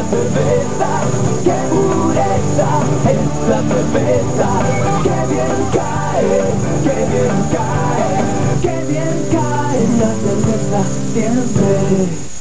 cerveza, qué pureza, esa cerveza, qué bien cae, qué bien cae, qué bien cae la cerveza siempre.